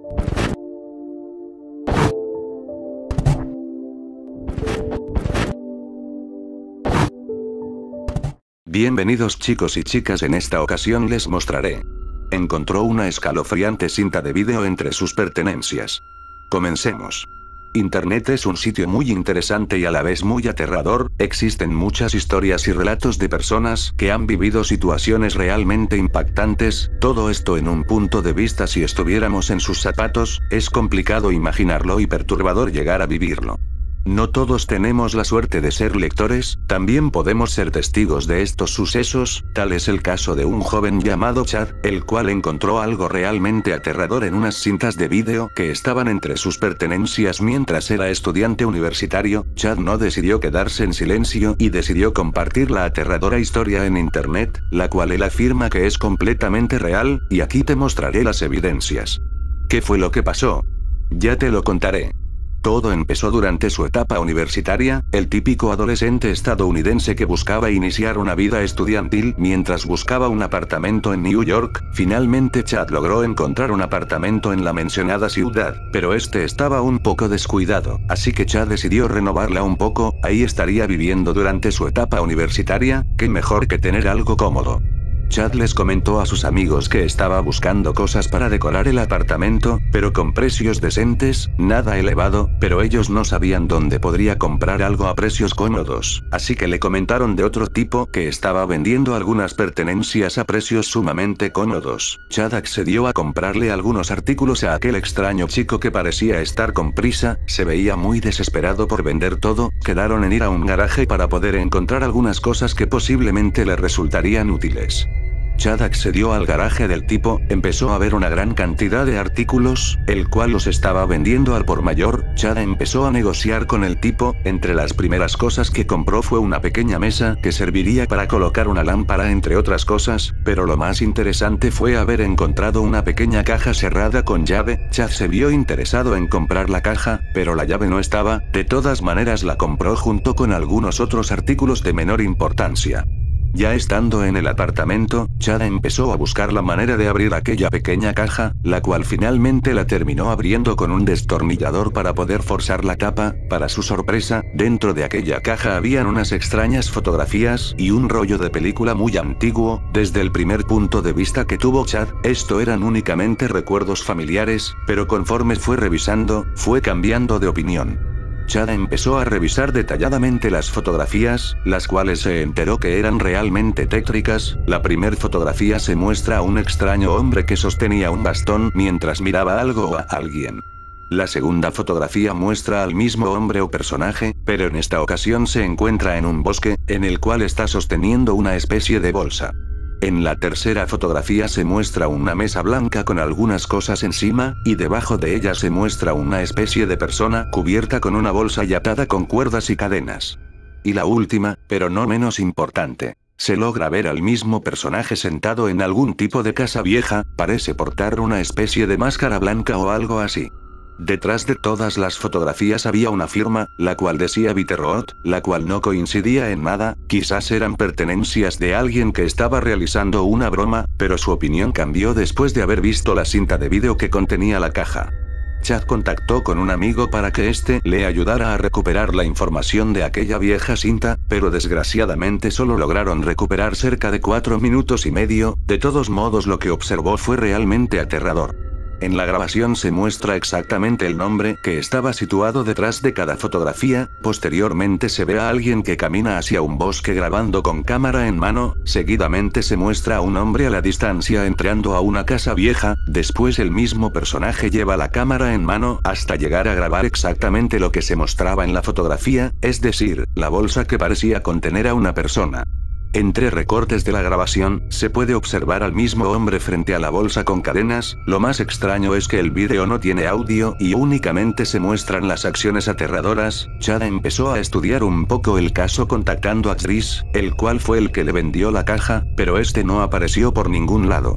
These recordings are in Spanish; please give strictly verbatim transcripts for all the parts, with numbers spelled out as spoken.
Bienvenidos chicos y chicas, en esta ocasión les mostraré. Encontró una escalofriante cinta de vídeo entre sus pertenencias. Comencemos. Internet es un sitio muy interesante y a la vez muy aterrador. Existen muchas historias y relatos de personas que han vivido situaciones realmente impactantes. Todo esto en un punto de vista, si estuviéramos en sus zapatos, es complicado imaginarlo y perturbador llegar a vivirlo. No todos tenemos la suerte de ser lectores, también podemos ser testigos de estos sucesos. Tal es el caso de un joven llamado Chad, el cual encontró algo realmente aterrador en unas cintas de vídeo que estaban entre sus pertenencias mientras era estudiante universitario. Chad no decidió quedarse en silencio y decidió compartir la aterradora historia en internet, la cual él afirma que es completamente real, y aquí te mostraré las evidencias. ¿Qué fue lo que pasó? Ya te lo contaré. Todo empezó durante su etapa universitaria, el típico adolescente estadounidense que buscaba iniciar una vida estudiantil mientras buscaba un apartamento en New York. Finalmente Chad logró encontrar un apartamento en la mencionada ciudad, pero este estaba un poco descuidado, así que Chad decidió renovarla un poco. Ahí estaría viviendo durante su etapa universitaria, qué mejor que tener algo cómodo. Chad les comentó a sus amigos que estaba buscando cosas para decorar el apartamento, pero con precios decentes, nada elevado, pero ellos no sabían dónde podría comprar algo a precios cómodos, así que le comentaron de otro tipo que estaba vendiendo algunas pertenencias a precios sumamente cómodos. Chad accedió a comprarle algunos artículos a aquel extraño chico que parecía estar con prisa, se veía muy desesperado por vender todo. Quedaron en ir a un garaje para poder encontrar algunas cosas que posiblemente le resultarían útiles. Chad accedió al garaje del tipo, empezó a ver una gran cantidad de artículos, el cual los estaba vendiendo al por mayor. Chad empezó a negociar con el tipo. Entre las primeras cosas que compró fue una pequeña mesa que serviría para colocar una lámpara, entre otras cosas, pero lo más interesante fue haber encontrado una pequeña caja cerrada con llave. Chad se vio interesado en comprar la caja, pero la llave no estaba. De todas maneras la compró junto con algunos otros artículos de menor importancia. Ya estando en el apartamento, Chad empezó a buscar la manera de abrir aquella pequeña caja, la cual finalmente la terminó abriendo con un destornillador para poder forzar la tapa. Para su sorpresa, dentro de aquella caja habían unas extrañas fotografías y un rollo de película muy antiguo. Desde el primer punto de vista que tuvo Chad, esto eran únicamente recuerdos familiares, pero conforme fue revisando, fue cambiando de opinión. Chad empezó a revisar detalladamente las fotografías, las cuales se enteró que eran realmente tétricas. La primer fotografía se muestra a un extraño hombre que sostenía un bastón mientras miraba algo o a alguien. La segunda fotografía muestra al mismo hombre o personaje, pero en esta ocasión se encuentra en un bosque, en el cual está sosteniendo una especie de bolsa. En la tercera fotografía se muestra una mesa blanca con algunas cosas encima, y debajo de ella se muestra una especie de persona cubierta con una bolsa y atada con cuerdas y cadenas. Y la última, pero no menos importante, se logra ver al mismo personaje sentado en algún tipo de casa vieja, parece portar una especie de máscara blanca o algo así. Detrás de todas las fotografías había una firma, la cual decía Bitterroot, la cual no coincidía en nada. Quizás eran pertenencias de alguien que estaba realizando una broma, pero su opinión cambió después de haber visto la cinta de vídeo que contenía la caja. Chad contactó con un amigo para que éste le ayudara a recuperar la información de aquella vieja cinta, pero desgraciadamente solo lograron recuperar cerca de cuatro minutos y medio. De todos modos, lo que observó fue realmente aterrador. En la grabación se muestra exactamente el nombre que estaba situado detrás de cada fotografía. Posteriormente se ve a alguien que camina hacia un bosque grabando con cámara en mano. Seguidamente se muestra a un hombre a la distancia entrando a una casa vieja. Después el mismo personaje lleva la cámara en mano hasta llegar a grabar exactamente lo que se mostraba en la fotografía, es decir, la bolsa que parecía contener a una persona. Entre recortes de la grabación, se puede observar al mismo hombre frente a la bolsa con cadenas. Lo más extraño es que el vídeo no tiene audio y únicamente se muestran las acciones aterradoras. Chad empezó a estudiar un poco el caso contactando a Chris, el cual fue el que le vendió la caja, pero este no apareció por ningún lado.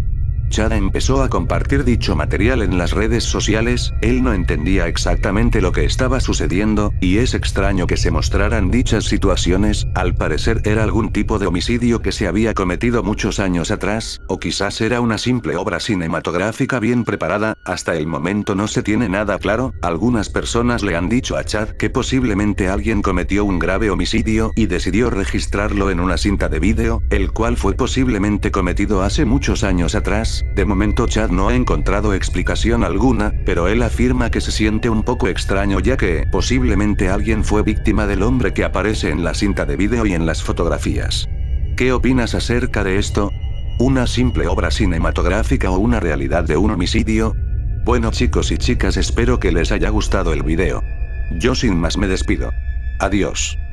Chad empezó a compartir dicho material en las redes sociales. Él no entendía exactamente lo que estaba sucediendo, y es extraño que se mostraran dichas situaciones. Al parecer era algún tipo de homicidio que se había cometido muchos años atrás, o quizás era una simple obra cinematográfica bien preparada. Hasta el momento no se tiene nada claro. Algunas personas le han dicho a Chad que posiblemente alguien cometió un grave homicidio y decidió registrarlo en una cinta de vídeo, el cual fue posiblemente cometido hace muchos años atrás. De momento Chad no ha encontrado explicación alguna, pero él afirma que se siente un poco extraño ya que, posiblemente alguien fue víctima del hombre que aparece en la cinta de vídeo y en las fotografías. ¿Qué opinas acerca de esto? ¿Una simple obra cinematográfica o una realidad de un homicidio? Bueno chicos y chicas, espero que les haya gustado el video. Yo sin más me despido. Adiós.